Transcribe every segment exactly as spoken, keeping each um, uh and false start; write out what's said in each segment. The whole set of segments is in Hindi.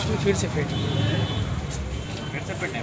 फिर से फिट फिर से फिट है।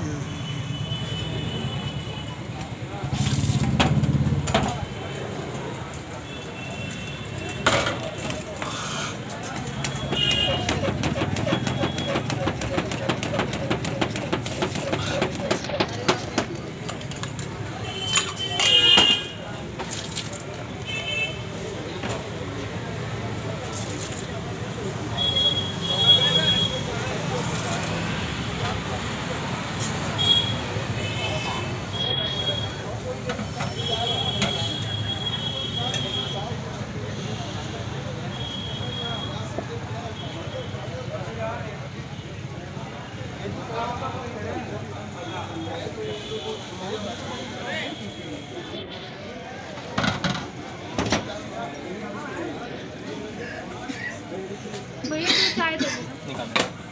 भैया तो चाय दे निकाल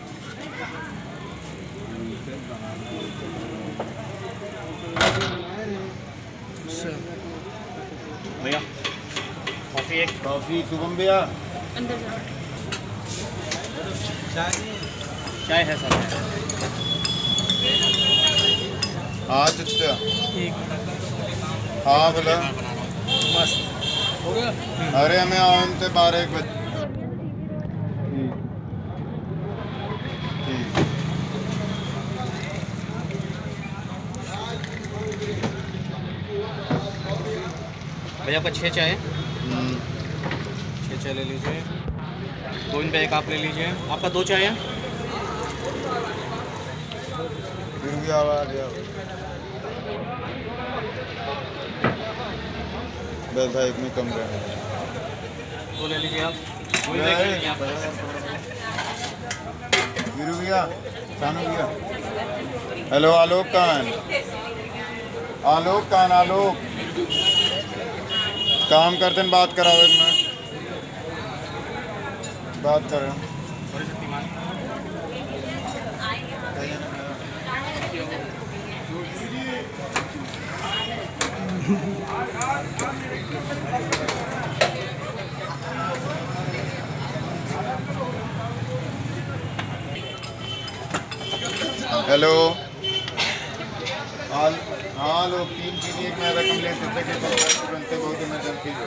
भैया कॉफ़ी एक कॉफ़ी शुभम भैया अंदर जाओ। चाय है सर। हाँ चचा एक हाँ बोला मस्त हो गया। अरे हमें आन से बारह एक बजे ठीक भैया आपका छः चाय है। हम्म, छः चाय ले लीजिए। दो इन पे एक आप ले लीजिए। आपका दो चाय है। फिर भी आवाज यार बस भाई इतनी कम रहे वो ले लीजिए आप। दो इन पे एक ले लीजिए आप। वीरू भैया सानू भैया हेलो आलोक कहाँ है आलोक कहाँ है? आलोक काम करते हैं बात कराओ एक मिनट बात कर रहे हैं थोड़ी सी तीमान। हेलो हाल हाँ लोग तीन चीज़ें एक में रकम ले सकते के बनते बहुत इमरजेंसी है।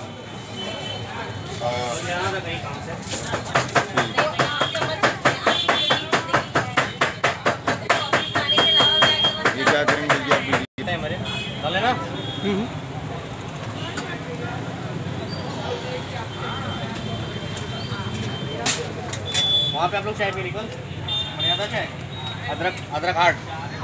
हाँ यहाँ पे कहीं काम से ठीक ये क्या करेंगे ये आप लीजिए। है हमारे डाले ना। वहाँ पे आप लोग चाय पी निकल बढ़िया था चाय। अदरक अदरक हार्ड।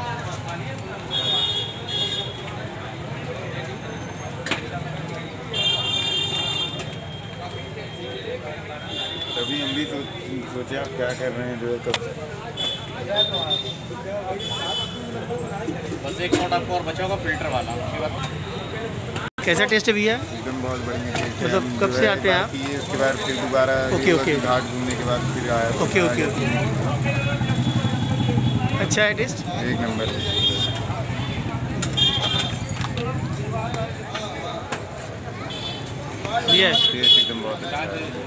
तभी हम भी तो सोचे आप क्या कर रहे हैं जो है कब बस एक नोट आपको और बचा होगा फिल्टर वाला। उसके बाद कैसा टेस्ट है भैया? एकदम बहुत बढ़िया टेस्ट है। मतलब हम कब जो से है आते हैं बात आप? किए, उसके बाद फिर दोबारा ओके, ये ओके। घाट घूमने के बाद फिर आया ओके ओके ओके अच्छा है टेस्ट? एक नंबर भैया टेस्ट एकदम बहुत अच्छा है।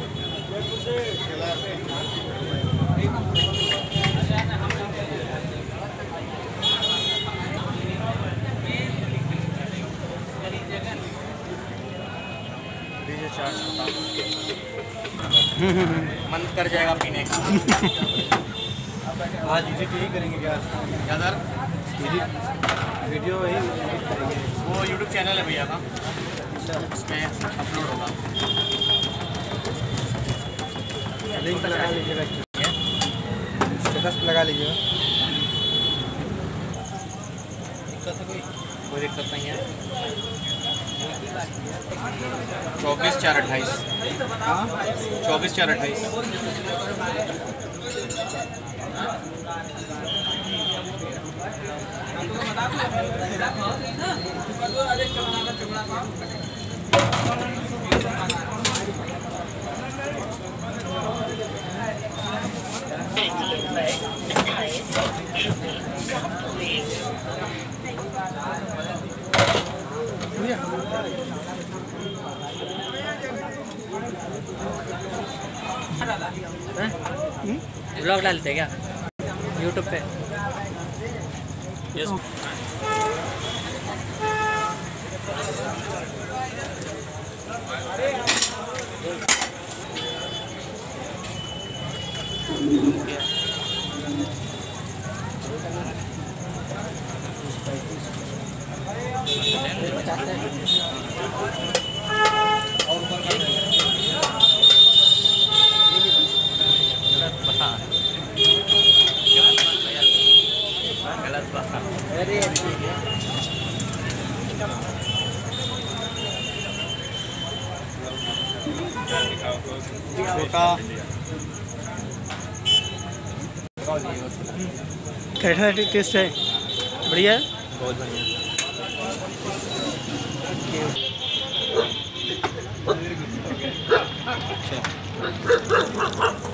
दीजिए चार छोटा। मन कर जाएगा पीने का। आज एडिट यही करेंगे क्या? क्या सर? वीडियो यही करेंगे। वो यूट्यूब चैनल है भैया का, उसमें अपलोड होगा। लिंक लगा लीजिएगा, स्टेटस पे लगा लीजिएगा। दिक्कत है कोई? कोई दिक्कत नहीं है। चौबीस चार अट्ठाईस चौबीस चार अट्ठाईस ब्लॉग डालते हैं क्या यूट्यूब पे? यस। छोटा कैसा टेस्ट है? बढ़िया है। बहुत बढ़िया। अच्छा